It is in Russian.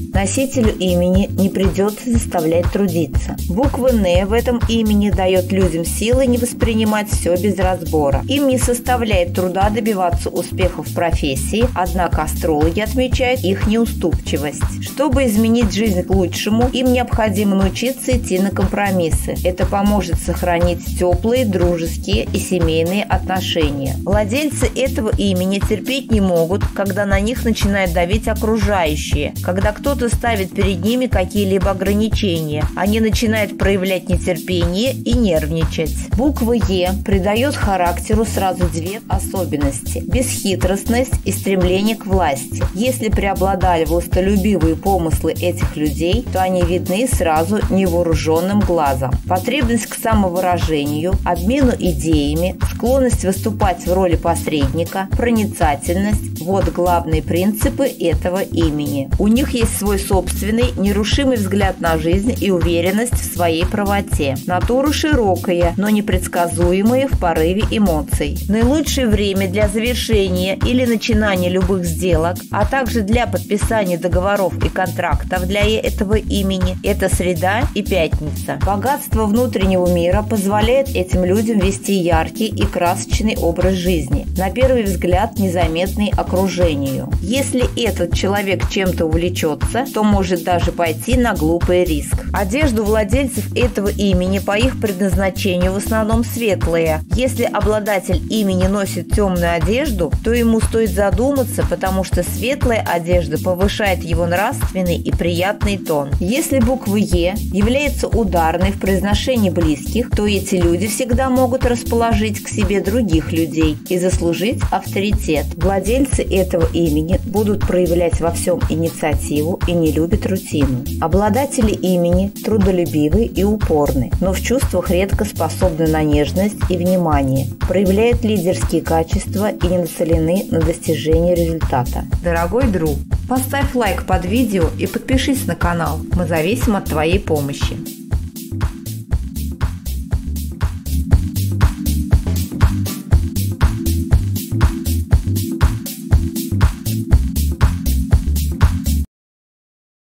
Носителю имени не придется заставлять трудиться. Буква «Н» в этом имени дает людям силы не воспринимать все без разбора. Им не составляет труда добиваться успеха в профессии, однако астрологи отмечают их неуступчивость. Чтобы изменить жизнь к лучшему, им необходимо научиться идти на компромиссы. Это поможет сохранить теплые, дружеские и семейные отношения. Владельцы этого имени терпеть не могут, когда на них начинают давить окружающие, когда кто-то ставит перед ними какие-либо ограничения. Они начинают проявлять нетерпение и нервничать. Буква «Е» придает характеру сразу две особенности – бесхитростность и стремление к власти. Если преобладали властолюбивые помыслы этих людей, то они видны сразу невооруженным глазом. Потребность к самовыражению, обмену идеями, склонность выступать в роли посредника, проницательность – вот главные принципы этого имени. У них есть свой собственный, нерушимый взгляд на жизнь и уверенность в своей правоте. Натура широкая, но непредсказуемая в порыве эмоций. Наилучшее время для завершения или начинания любых сделок, а также для подписания договоров и контрактов для этого имени – это среда и пятница. Богатство внутреннего мира позволяет этим людям вести яркий и красочный образ жизни, на первый взгляд незаметный окружению. Если этот человек чем-то увлечется, то может даже пойти на глупый риск. Одежда владельцев этого имени по их предназначению в основном светлая. Если обладатель имени носит темную одежду, то ему стоит задуматься, потому что светлая одежда повышает его нравственный и приятный тон. Если буква «Е» является ударной в произношении близких, то эти люди всегда могут расположить к себе других людей и заслужить авторитет. Владельцы этого имени будут проявлять во всем инициативу и не любят рутину. Обладатели имени трудолюбивы и упорны, но в чувствах редко способны на нежность и внимание, проявляют лидерские качества и не нацелены на достижение результата. Дорогой друг, поставь лайк под видео и подпишись на канал. Мы зависим от твоей помощи.